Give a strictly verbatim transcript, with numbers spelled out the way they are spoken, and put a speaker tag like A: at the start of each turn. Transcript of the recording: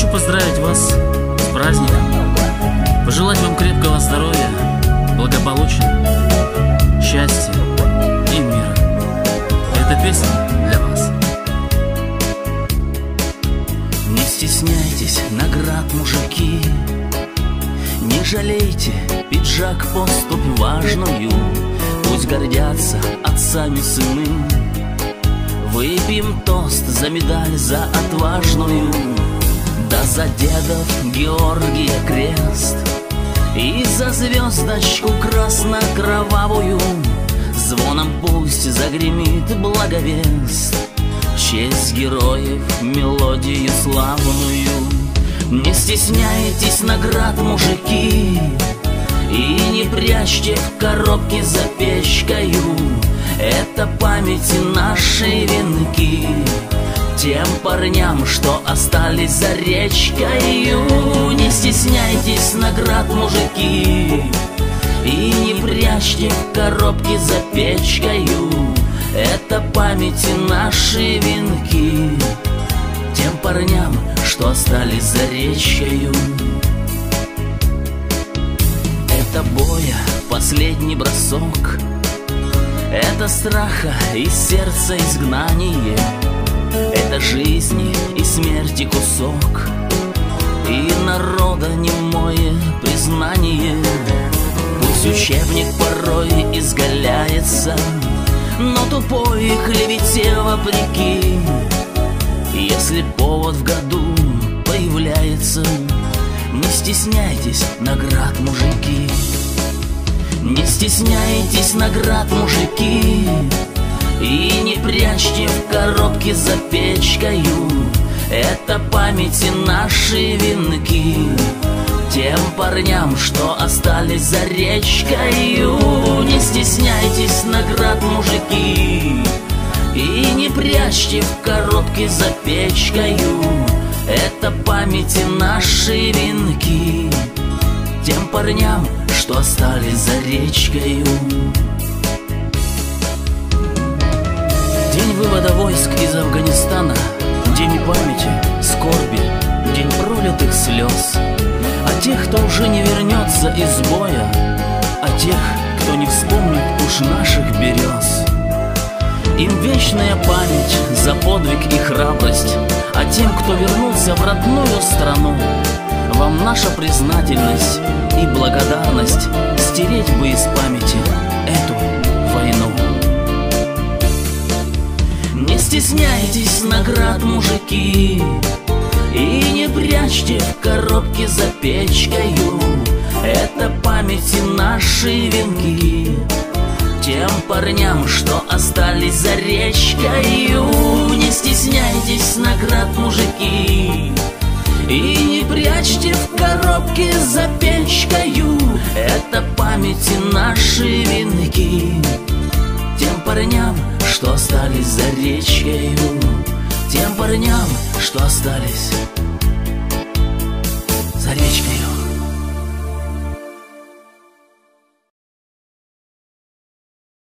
A: поздравить вас с праздником, пожелать вам крепкого здоровья, благополучия, счастья и мира. Эта песня для вас.
B: Не стесняйтесь наград, мужики, не жалейте пиджак, поступь важную. Пусть гордятся отцами сыны. Выпьем тост за медаль, за отважную. Да за дедов Георгия крест и за звездочку красно-кровавую. Звоном пусть загремит благовест, в честь героев мелодию славную. Не стесняйтесь наград, мужики, и не прячьте в коробке за печкою. Это памяти нашей венки тем парням, что остались за речкою. Не стесняйтесь наград, мужики, и не прячьте в коробке за печкою. Это памяти нашей венки тем парням, что остались за речкою. Это боя последний бросок, это страха и сердца изгнание, это жизни и смерти кусок, и народа немое признание. Пусть учебник порой изгаляется, но тупой клевете вопреки. Если повод в году появляется, не стесняйтесь наград, мужики. Не стесняйтесь наград, мужики, и не прячьте в коробке за печкою. Это памяти нашей венки тем парням, что остались за речкою. Не стесняйтесь наград, мужики, и не прячьте в коробке за печкою. Это памяти нашей венки тем парням, что остались за речкою. День вывода войск из Афганистана, день памяти, скорби, день пролитых слез. О тех, кто уже не вернется из боя, о тех, кто не вспомнит уж наших берез. Им вечная память за подвиг и храбрость, а тем, кто вернулся в родную страну, вам наша признательность и благодарность. Стереть бы из памяти эту войну. Не стесняйтесь наград, мужики, и не прячьте в коробке за печкою. Это памяти нашей венки тем парням, что остались за речкою. Не стесняйтесь наград, мужики, и не прячьте в коробке за печкою. Это памяти нашей венки тем парням, что остались за речкою. Тем парням, что остались за речкою.